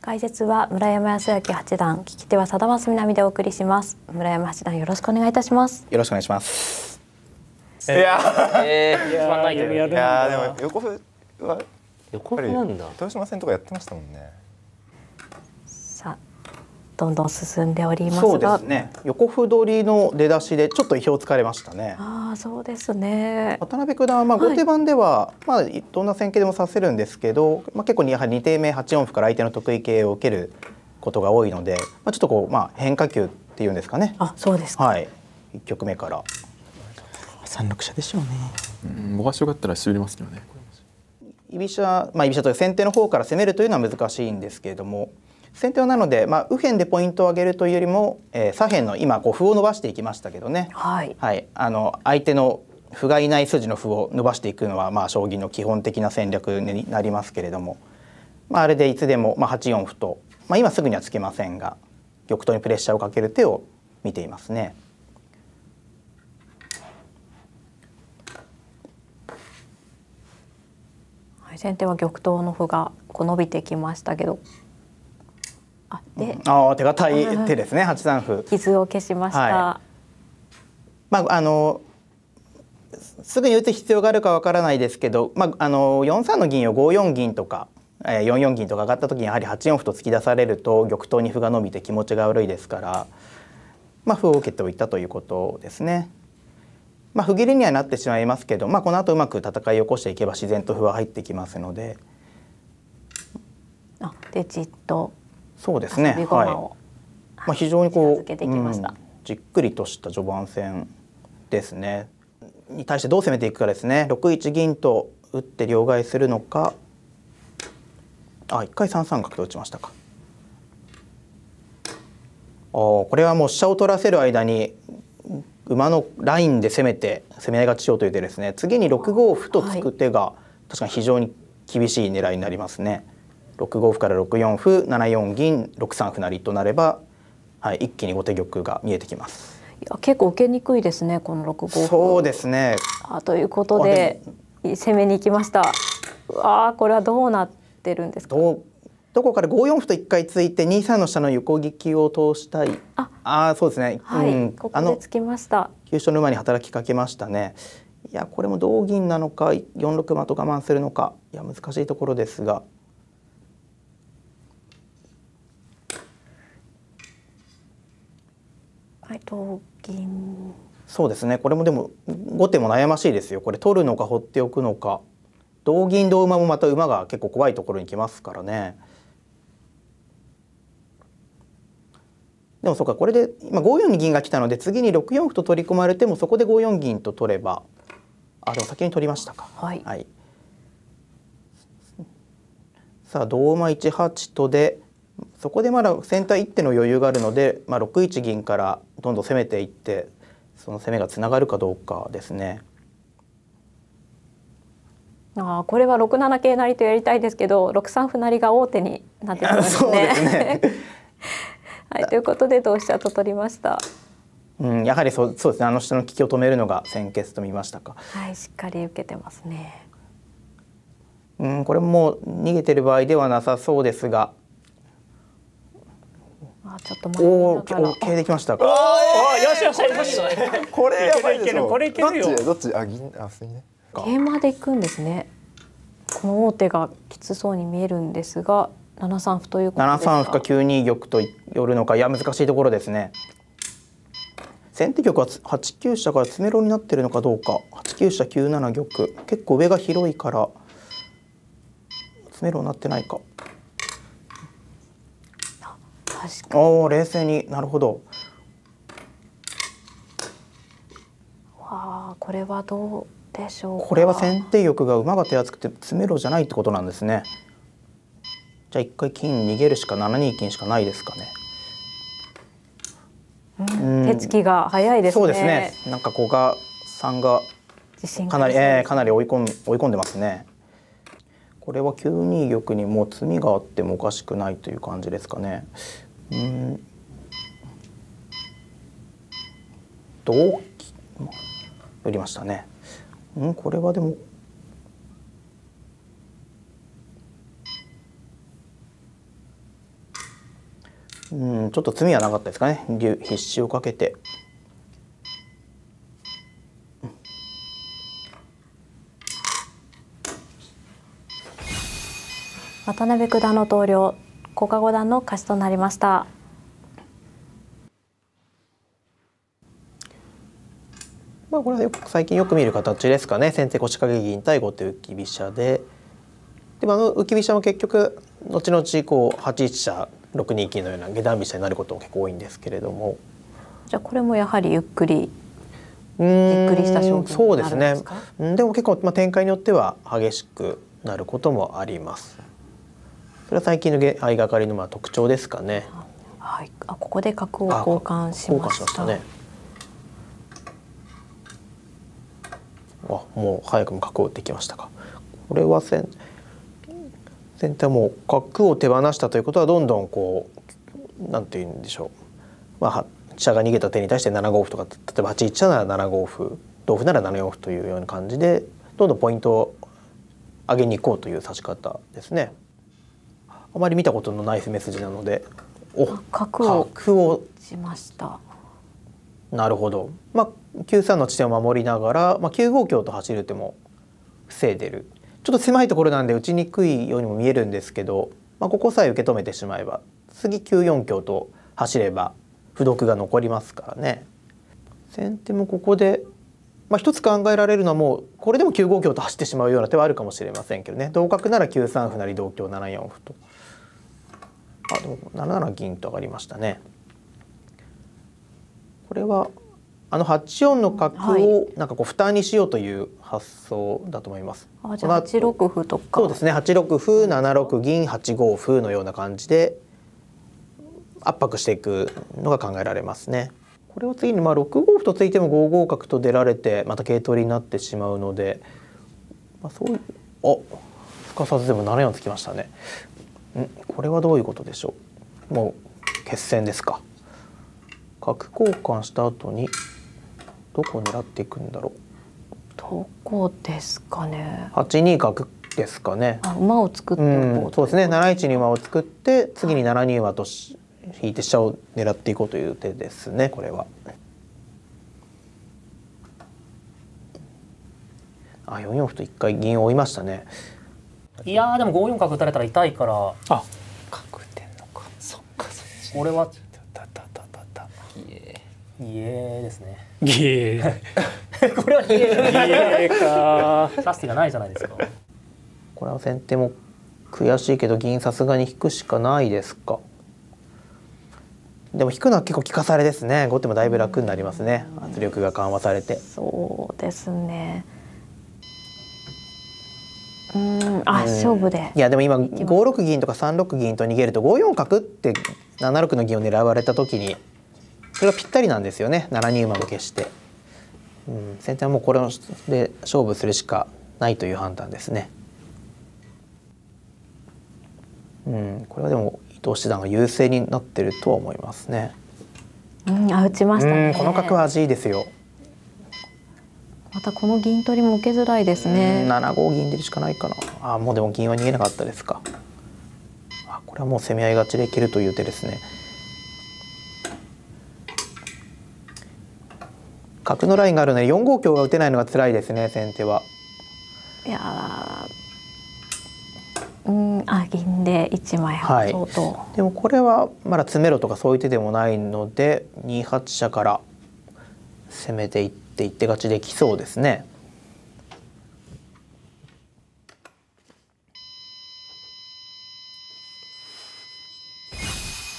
解説は村山康明八段、聞き手は佐田真澄でお送りします。村山八段、よろしくお願いいたします。 よろしくお願いします。 いやでも横歩は横歩なんだ。 豊島戦とかやってましたもんね。 さあ、どんどん進んでおりますが、 そうですね。横歩取りの出だしでちょっと意表をつかれましたね。 ああ、そうですね。 渡辺九段は後手番では、どんな戦型でも指せるんですけど、結構やはり2手目8四歩から相手の得意形を受けることが多いので、ちょっとこう変化球っていうんですかね。 あ、そうですか。 はい。1局目から3六飛車でしょうね。 ぼかしよかったら絞りますけどね。 居飛車というか先手の方から攻めるというのは難しいんですけれども、先手はなので、右辺でポイントを上げるというよりも、左辺の今こう歩を伸ばしていきましたけどね。 はい。 はい。相手の歩がいない筋の歩を伸ばしていくのは将棋の基本的な戦略になりますけれども、あれでいつでも8四歩と、今すぐにはつけませんが、玉頭にプレッシャーをかける手を見ていますね。 先手は玉頭の歩がこう伸びてきましたけど、で、 手堅い手ですね。8三歩。 傷を消しました。 すぐに打つ必要があるかわからないですけど、4三の銀を5四銀とか4四銀とか上がった時にやはり8四歩と突き出されると玉頭に歩が伸びて気持ちが悪いですから、歩を受けておいたということですね。歩切れにはなってしまいますけど、この後うまく戦いを起こしていけば自然と歩は入ってきますので。 でじっと。 そうですね。はい。非常にこうじっくりとした序盤戦ですね。に対してどう攻めていくかですね。6一銀と打って両替するのか。一回3三角と打ちましたか。これはもう飛車を取らせる間に馬のラインで攻め合い勝ちしようという手ですね。次に6五歩と突く手が確かに非常に厳しい狙いになりますね。6五歩から6四歩、7四銀、6三歩成となれば、一気に後手玉が見えてきます。 いや、結構受けにくいですね、この6五歩。 そうですね。 ということで攻めに行きました。これはどうなってるんですか。 どこから5四歩と1回突いて2三の下の横利きを通したい。そうですね。 ここで突きました。 急所の馬に働きかけましたね。いや、これも同銀なのか4六馬と我慢するのか、いや難しいところですが。 同銀。 そうですね。これもでも後手も悩ましいですよ。これ取るのか放っておくのか。同銀同馬もまた馬が結構怖いところに来ますからね。でもそうか、これで今5四に銀が来たので次に6四歩と取り込まれてもそこで5四銀と取れば、でも先に取りましたか。 はい。 さあ同馬1八とで、そこでまだ先手1手の余裕があるので、6一銀からどんどん攻めていってその攻めがつながるかどうかですね。 これは6七桂成とやりたいですけど、6三歩成が王手になってしまいますね。 そうですね。 ということで同飛車と取りました。 やはりそうですね。下の利きを止めるのが先決と見ましたか。 しっかり受けてますね。 これも逃げてる場合ではなさそうですが。 ちょっと桂できましたか。 よしよしよし。 これやばいでしょ。 これいけるよ。 どっち銀普通にね。 桂馬で行くんですね。この王手がきつそうに見えるんですが、7三歩ということですか。 7三歩か9二玉と寄るのか、いや難しいところですね。先手玉は8九飛車から詰めろになってるのかどうか。8九飛車9七玉、結構上が広いから詰めろになってないか。冷静に、なるほど。 これはどうでしょうか。 これは先手玉が馬が手厚くて詰めろじゃないってことなんですね。じゃあ一回金逃げるしか、7二金しかないですかね。 手つきが早いですね。 そうですね。なんか古賀さんがかなり追い込んでますね。これは9二玉にもう詰みがあってもおかしくないという感じですかね。同金寄りましたね。これはでもちょっと詰みはなかったですかね。竜必至をかけて。 渡辺九段の投了、古賀五段の勝ちとなりました。 まあこれは最近よく見る形ですかね。先手腰掛け銀対後手浮き飛車で、でも浮き飛車も結局後々こう8一飛車6二金のような下段飛車になることも結構多いんですけれども。 じゃあこれもやはりゆっくりじっくりした将棋になるんですか？ そうですね。でも結構展開によっては激しくなることもあります。それは最近の相掛かりの特徴ですかね。 はい、ここで角を交換しました。 ね。もう早くも角を打ってきましたか。これは先手はもう角を手放したということはどんどんこうなんて言うんでしょう。飛車が逃げた手に対して7五歩とか、例えば8一飛車なら7五歩、同歩なら7四歩というような感じでどんどんポイントを上げに行こうという指し方ですね。あまり見たことのない攻め筋なので、 角をしました。 なるほど。9三の地点を守りながら、9五香と走る手も防いでる。ちょっと狭いところなんで打ちにくいようにも見えるんですけど、ここさえ受け止めてしまえば次9四香と走れば歩得が残りますからね。先手もここで、一つ考えられるのはもうこれでも9五香と走ってしまうような手はあるかもしれませんけどね。同角なら9三歩成同香7四歩と。でも7七銀と上がりましたね。これは8四の角をなんかこう負担にしようという発想だと思います。 じゃあ8六歩とか。 そうですね。8六歩、7六銀、8五歩のような感じで圧迫していくのが考えられますね。これを次に6五歩と突いても5五角と出られてまた桂取りになってしまうので、そういうすかさずでも7四つきましたね。これはどういうことでしょう。もう決戦ですか。角交換した後にどこを狙っていくんだろう。 どこですかね。 8二角ですかね。 馬を作っておこう。 そうですね。7一に馬を作って次に7二馬と引いて飛車を狙っていこうという手ですね。これは。4四歩と一回銀を追いましたね。 いやでも5四角打たれたら痛いから。 角打てんのか。そっかそっち。 これはイエーですね。 イエーこれはイエーか。 指す手がないじゃないですか。 これは先手も悔しいけど銀さすがに引くしかないですか。でも引くのは結構利かされですね。後手もだいぶ楽になりますね。圧力が緩和されて。 そうですね。勝負で。 いやでも今5六銀とか3六銀と逃げると5四角って7六の銀を狙われた時にそれがぴったりなんですよね。7二馬も消して。先手はもうこれで勝負するしかないという判断ですね。これはでも伊藤七段が優勢になってるとは思いますね。 打ちましたね。 この角は味いいですよ。 またこの銀取りも受けづらいですね。 7五銀出るしかないかな。もうでも銀は逃げなかったですか。これはもう攻め合い勝ちでいけるという手ですね。角のラインがあるので4五香が打てないのが辛いですね。先手は。 いや銀で1枚外そうと、 でもこれはまだ詰めろとかそういう手でもないので2八飛車から攻めていって一手勝ちできそうですね。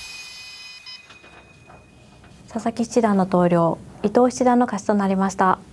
佐々木七段の投了、伊藤七段の勝ちとなりました。